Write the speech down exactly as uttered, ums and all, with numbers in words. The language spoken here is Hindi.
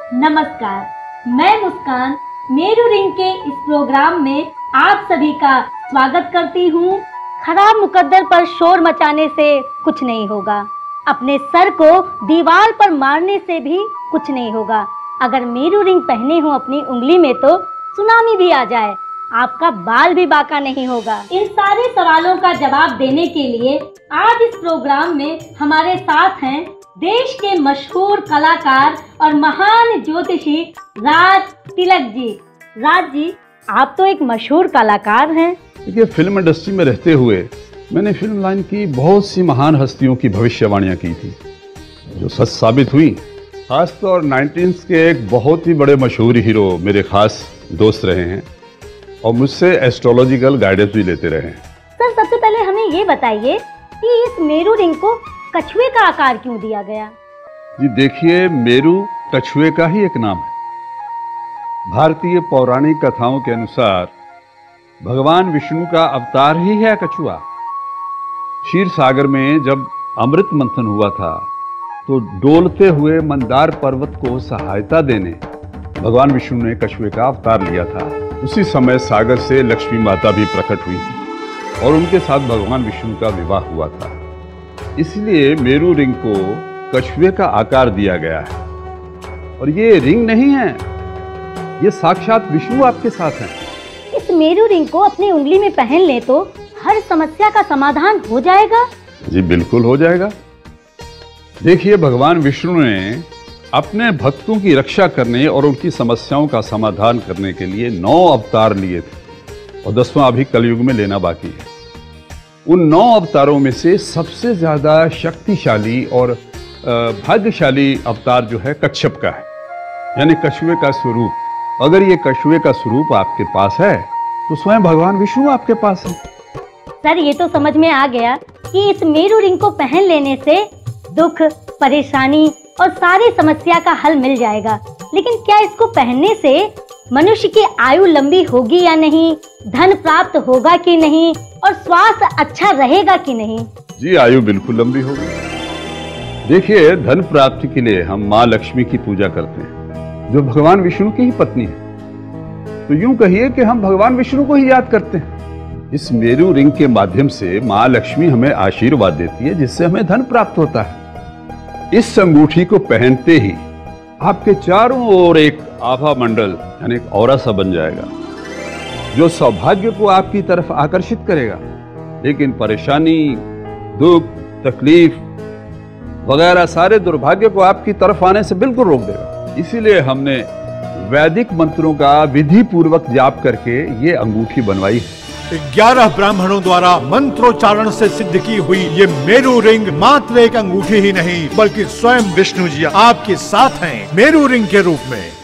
नमस्कार, मैं मुस्कान मेरू रिंग के इस प्रोग्राम में आप सभी का स्वागत करती हूँ। खराब मुकद्दर पर शोर मचाने से कुछ नहीं होगा, अपने सर को दीवार पर मारने से भी कुछ नहीं होगा। अगर मेरू रिंग पहने हो अपनी उंगली में तो सुनामी भी आ जाए, आपका बाल भी बांका नहीं होगा। इन सारे सवालों का जवाब देने के लिए आज इस प्रोग्राम में हमारे साथ हैं देश के मशहूर कलाकार और महान ज्योतिषी राज तिलक जी। राज जी, आप तो एक मशहूर कलाकार हैं। देखिए, फिल्म इंडस्ट्री में रहते हुए मैंने फिल्म लाइन की बहुत सी महान हस्तियों की भविष्यवाणियां की थी जो सच साबित हुई। खासतौर नाइनटीन्स के एक बहुत ही बड़े मशहूर हीरो मेरे खास दोस्त रहे हैं और मुझसे एस्ट्रोलॉजिकल गाइडेंस भी लेते रहे हैं। सर, सबसे पहले हमें ये बताइए कि इस मेरू रिंग को कछुए का आकार क्यों दिया गया? जी देखिए, मेरू कछुए का ही एक नाम है। भारतीय पौराणिक कथाओं के अनुसार भगवान विष्णु का अवतार ही है कछुआ। क्षीर सागर में जब अमृत मंथन हुआ था तो डोलते हुए मंदार पर्वत को सहायता देने भगवान विष्णु ने कछुए का अवतार लिया था। उसी समय सागर से लक्ष्मी माता भी प्रकट हुई थी और उनके साथ भगवान विष्णु का विवाह हुआ था। इसलिए मेरू रिंग को कछुए का आकार दिया गया है। और ये रिंग नहीं है, ये साक्षात विष्णु आपके साथ हैं। इस मेरू रिंग को अपनी उंगली में पहन ले तो हर समस्या का समाधान हो जाएगा? जी बिल्कुल हो जाएगा। देखिए, भगवान विष्णु ने अपने भक्तों की रक्षा करने और उनकी समस्याओं का समाधान करने के लिए नौ अवतार लिए थे और दसवां अभी कलयुग में लेना बाकी है। उन नौ अवतारों में से सबसे ज्यादा शक्तिशाली और भाग्यशाली अवतार जो है कच्छप का है, यानी कछुए का स्वरूप। अगर ये कछुए का स्वरूप आपके पास है तो स्वयं भगवान विष्णु आपके पास है। सर, ये तो समझ में आ गया कि इस मेरू रिंग को पहन लेने से दुख, परेशानी और सारी समस्या का हल मिल जाएगा। लेकिन क्या इसको पहनने से मनुष्य की आयु लंबी होगी या नहीं, धन प्राप्त होगा कि नहीं और स्वास्थ्य अच्छा रहेगा कि नहीं? जी, आयु बिल्कुल लंबी होगी। देखिए, धन प्राप्ति के लिए हम माँ लक्ष्मी की पूजा करते हैं जो भगवान विष्णु की ही पत्नी है। तो यूं कहिए कि हम भगवान विष्णु को ही याद करते हैं। इस मेरू रिंग के माध्यम से माँ लक्ष्मी हमें आशीर्वाद देती है जिससे हमें धन प्राप्त होता है। इस अंगूठी को पहनते ही आपके चारों ओर एक आभा मंडल यानी एक औरा सा बन जाएगा जो सौभाग्य को आपकी तरफ आकर्षित करेगा, लेकिन परेशानी, दुख, तकलीफ वगैरह सारे दुर्भाग्य को आपकी तरफ आने से बिल्कुल रोक देगा। इसीलिए हमने वैदिक मंत्रों का विधि पूर्वक जाप करके ये अंगूठी बनवाई है। ग्यारह ब्राह्मणों द्वारा मंत्रोच्चारण से सिद्ध की हुई ये मेरू रिंग मात्र एक अंगूठी ही नहीं बल्कि स्वयं विष्णु जी आपके साथ हैं मेरू रिंग के रूप में।